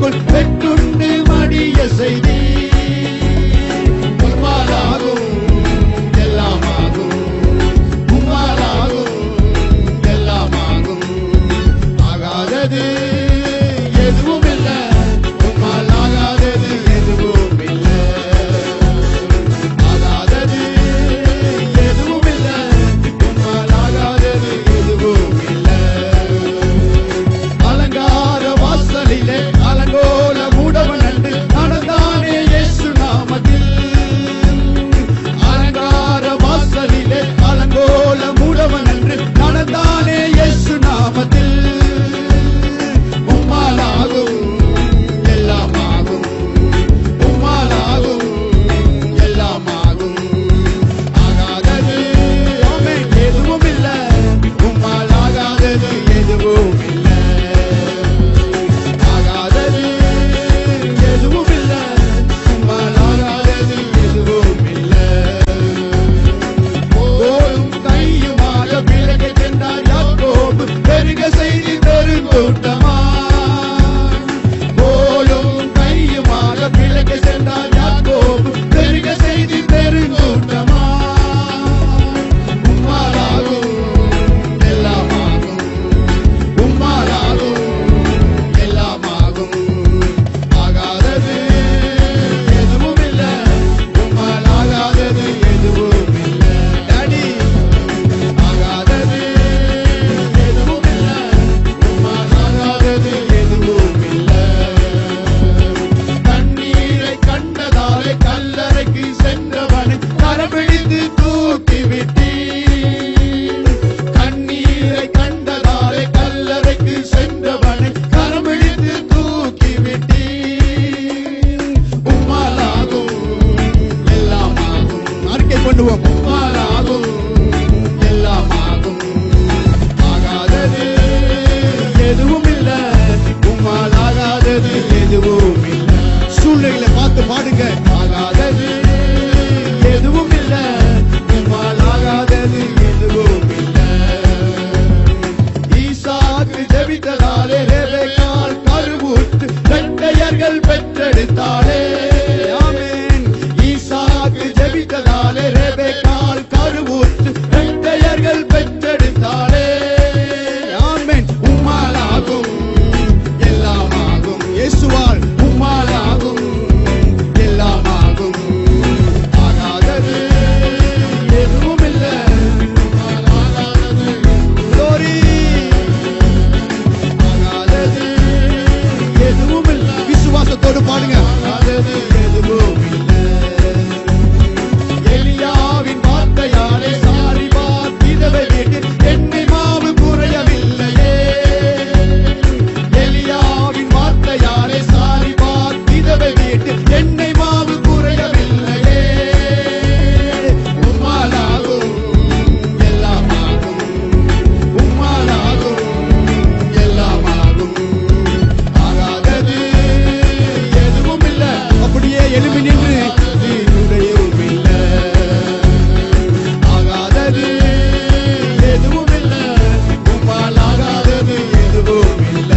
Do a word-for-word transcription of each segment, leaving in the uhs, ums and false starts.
மடிக்குள் பெற்றுண்டு மடிய செய்தி உம்மாலாகும் எல்லாமாகும் உம்மாலாகும் எல்லாமாகும் ஆகாதது எதுவும் இல்லை உம்மால் ஆகாதது எதுவும் இல்லை ஆகாதது எதுவும் இல்லை உம்மால் ஆகாதது எதுவும் இல்லை அலங்கார வாசலிலே அலங்கோல மூடவன் என்று நடந்தானே இயேசு நாமத்தில் அலங்கார வாசலிலே அலங்கோல மூடவன் என்று நடந்தானே இயேசு நாமத்தில் உம்மாலாகும் எல்லாமாகும் உம்மாலாகும் எல்லாமாகும் ஆகாதது ஆமென் எதுவும் இல்லை உம்மால் ஆகாதது எதுவும் இல்லை ஆகாதது எதுவும் இல்லை உம்மால் ஆகாதது எதுவும் இல்லை கோலும் கையுமாக விலகி சென்றார் யாக்கோபு பெருக செய்தி பெருங்கூட்டமாய் கோலும் கையுமாக விலகி சென்றார் யாக்கோபு பெருக செய்தி பெருங்கூட்டமாய் உம்மாலாகும் எல்லாமாகும் உம்மாலாகும் எல்லாமாகும் ஆகாதது எதுவும் இல்லை உம்மால் ஆகாதது எதுவும் இல்லை டாடி ஆகாதது எதுவும் இல்லை உம்மால் ஆகாதது எதுவும் இல்லை தண்ணீரை கண்டதாலே கல்லறைக்கு சென்றவனை கரபிடித்து தூக்கி விட்டீர் கண்ணீரை கண்டதாலே கல்லறைக்கு சென்றவனை கரபிடித்து தூக்கி விட்டீர் உம்மாலாகும் எல்லாமாகும் அறிக்கை பண்ணுவோம் உம்மாலாகும் எல்லாமாகும் ஆகாதது எதுவும் இல்லை உம்மால் ஆகாதது எதுவும் இல்லை சூழ்நிலைகளை பார்த்து பாடுங்க ஆகாதது எதுவும் இல்லை உம்மால் ஆகாதது எதுவும் இல்லை ஈசாக்கு ஜெபித்ததாலே ரெபெக்காள் கருவுற்று இரட்டையர்கள் பெற்றெடுத்தாளே ஆமென் ஈசாக்கு ஜெபித்ததாலே ரெபெக்காள் கருவுற்று இரட்டையர்கள் பெற்றெடுத்தாளே ஆமென் உம்மாலாகும் எல்லாமாகும் இயேசுவால் உம்மாலாகும் எல்லாமாகும் ஆகாதது எதுவும் இல்லை உம்மால் ஆகாதது glory ஆகாதது எதுவும் இல்லை விசுவாசத்தோடு பாடுங்க ஆகாதது எதுவும் இல்லை எலியாவின் வார்த்தையாலே சாரிபாத் விதவை வீட்டில் எண்ணெய் மாவு குறையவில்லையே எலியாவின் வார்த்தையாலே சாரிபாத் விதவை வீட்டில் எண்ணெய் மாவு குறையவில்லையே உம்மாலாகும் எல்லாமாகும் உம்மாலாகும் எல்லாமாகும் ஆகாதது எதுவும் இல்லை அப்படியே எழுப்பி நின்று நீருடையவும் இல்லை ஆகாதது எதுவும் இல்லை உம்மால் ஆகாதது எதுவும் இல்லை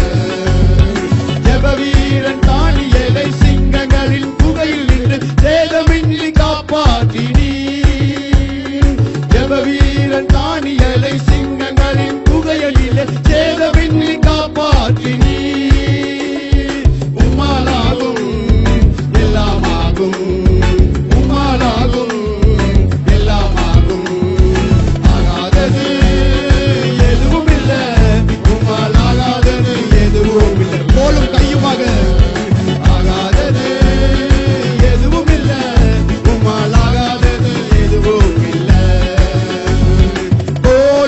ஜெபவீரன் தானியேலை சிங்கங்களின் குகையில் நின்று சேதமின்றி காப்பாற்றினீர் ஜெபவீரன் தானியேலை சிங்கங்களின் குகையிலே சேதமின்றி காப்பாற்றினீர் உம்மாலாகும் எல்லாமாகும் உம்மாலாகும் எல்லாமாகும் ஆகாதது எதுவும் இல்லை உம்மால் ஆகாதது எதுவும் இல்லை கோலும் கையுமாக ஆகாதது எதுவும் இல்லை உம்மால் ஆகாதது எதுவும் இல்லை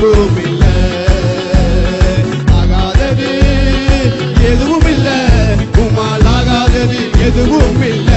எதுவும் இல்ல, ஆகாதது எதுவும் இல்ல, உம்மால் ஆகாதது எதுவும் இல்ல.